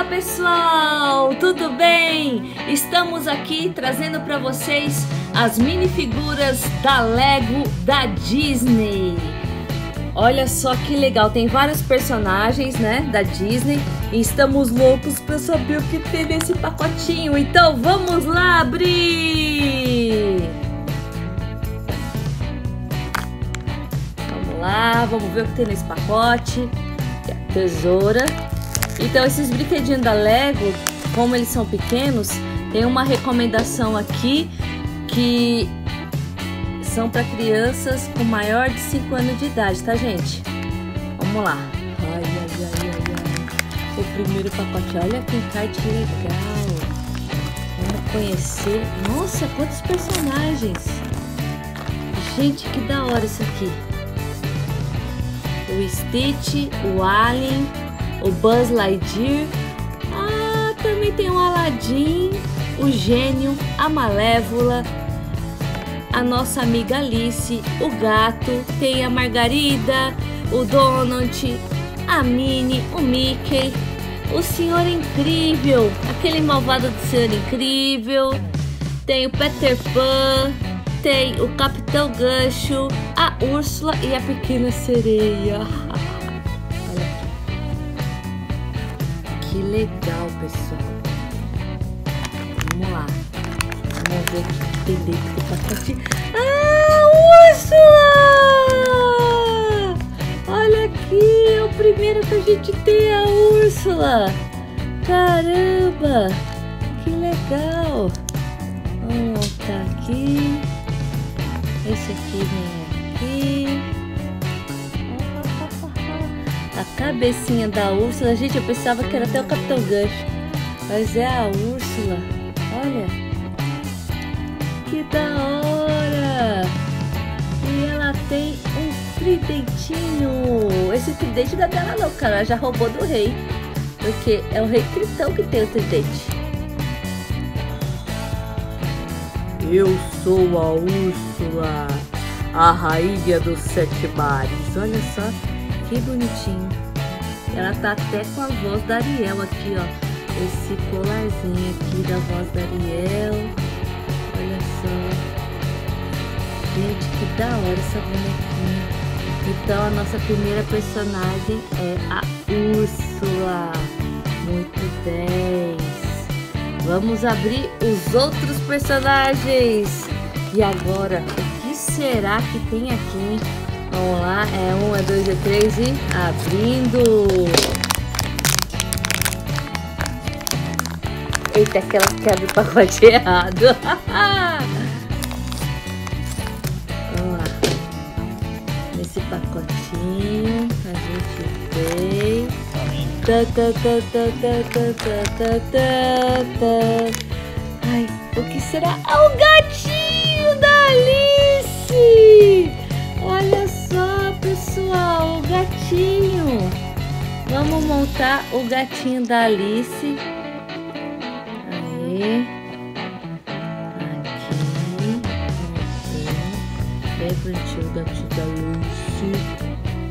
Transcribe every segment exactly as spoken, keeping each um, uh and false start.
pessoal, tudo bem? Estamos aqui trazendo para vocês as minifiguras da Lego da Disney. Olha só que legal, tem vários personagens, né, da Disney e estamos loucos para saber o que tem nesse pacotinho. Então vamos lá abrir! Vamos lá, vamos ver o que tem nesse pacote. Aqui, a tesoura. Então esses brinquedinhos da Lego, como eles são pequenos, tem uma recomendação aqui que são para crianças com maior de cinco anos de idade, tá, gente? Vamos lá. Ai, ai, ai, ai, ai. O primeiro pacote, olha que encarte legal. Vamos conhecer. Nossa, quantos personagens. Gente, que da hora isso aqui. O Stitch, o Alien, o Buzz Lightyear. Ah, também tem o Aladdin, o Gênio, a Malévola, a nossa amiga Alice, o gato, tem a Margarida, o Donald, a Minnie, o Mickey, o Senhor Incrível, aquele malvado do Senhor Incrível, tem o Peter Pan, tem o Capitão Gancho, a Úrsula e a Pequena Sereia. Olha aqui. Que legal, pessoal. Vamos lá. Vamos ver o que tem dentro do pacote. Ah, Úrsula! Olha aqui, é o primeiro que a gente tem, a Úrsula. Caramba, que legal. Vamos montar aqui. Esse aqui vem aqui. A cabecinha da Úrsula. Gente, eu pensava que era até o Capitão Gancho, mas é a Úrsula. Olha. Que da hora! E ela tem um tridentinho. Esse tridente não é dela não, cara. Ela já roubou do rei. Porque é o rei Tritão que tem o tridente. Eu sou a Úrsula, a rainha dos sete mares. Olha só que bonitinho. Ela tá até com a voz da Ariel aqui, ó. Esse colarzinho aqui da voz da Ariel. Olha só. Gente, que da hora essa bonequinha. Então a nossa primeira personagem é a Úrsula. Muito bem. Vamos abrir os outros personagens. E agora, o que será que tem aqui? Vamos lá, é um, é dois, é três e abrindo. Eita, aquela que abre o pacote errado. Vamos lá. Nesse pacotinho a gente tem. Ta, ta, ta, ta, ta, ta, ta, ta, ta. Ai, o que será? Ah, o gatinho da Alice! Olha só, pessoal, o gatinho. Vamos montar o gatinho da Alice. Aí. Aqui. Bem bonitinho o gatinho da Alice.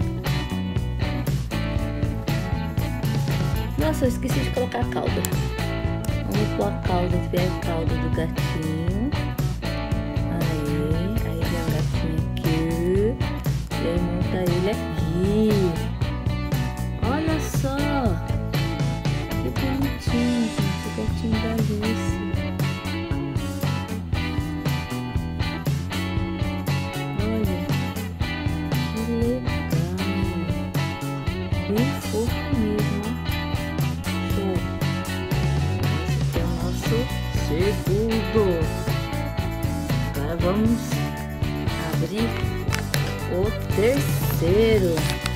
Nossa, eu esqueci de colocar a cauda. Vamos pôr a cauda, ver a cauda do gatinho. Aí, aí vem o gatinho aqui. E aí monta ele aqui. Olha só. Que bonitinho, gente, o gatinho da Alice. Olha, que legal. Bem fofo mesmo, ó. Esse aqui é o nosso segundo. Agora vamos abrir o terceiro.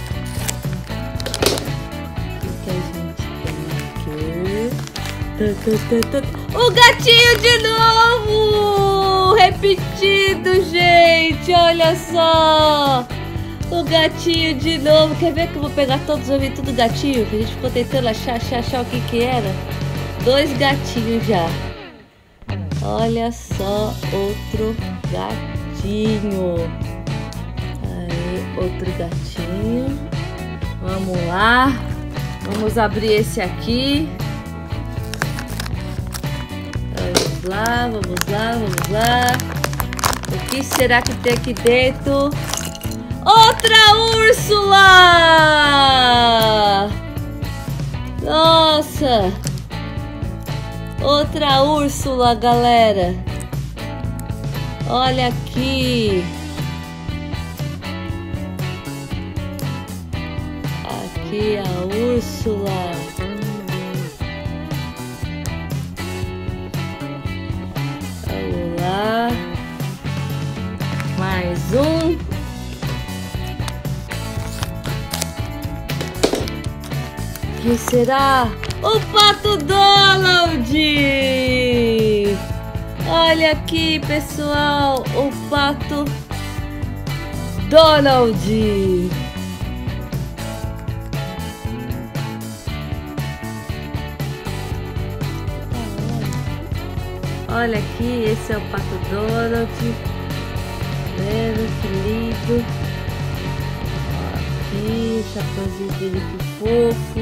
O que, que a gente tem aqui? O gatinho de novo! Repetido, gente! Olha só! O gatinho de novo. Quer ver que eu vou pegar todos os ouvidos do gatinho? Que a gente ficou tentando achar, achar, achar o que que era. Dois gatinhos já. Olha só, outro gatinho. Aí, outro gatinho. Vamos lá. Vamos abrir esse aqui. lá, vamos lá, vamos lá. O que será que tem aqui dentro? Outra Úrsula! Nossa! Outra Úrsula, galera! Olha aqui! Aqui a Úrsula! Vamos lá! Mais um! Quem será? O Pato Donald! Olha aqui, pessoal, o Pato Donald! Olha aqui, esse é o Pato Donald. Vendo que lindo! Aqui, o chapeuzinho dele, que fofo!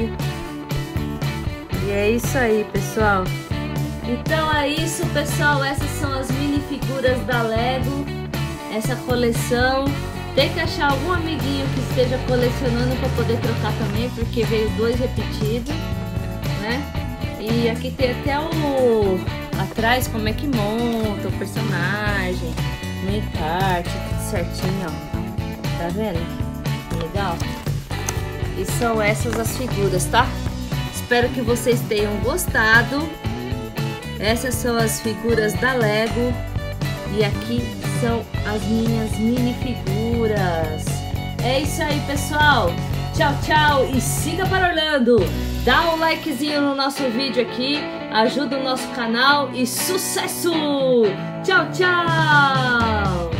E é isso aí, pessoal. Então é isso, pessoal. Essas são as minifiguras da Lego. Essa coleção. Tem que achar algum amiguinho que esteja colecionando para poder trocar também, porque veio dois repetidos, né? E aqui tem até o atrás como é que monta o personagem, no encarte, tudo certinho, ó. Tá vendo? Legal. E são essas as figuras, tá? Espero que vocês tenham gostado. Essas são as figuras da Lego. E aqui são as minhas minifiguras. É isso aí, pessoal. Tchau, tchau. E siga para Orlando. Dá um likezinho no nosso vídeo aqui. Ajuda o nosso canal. E sucesso! Tchau, tchau.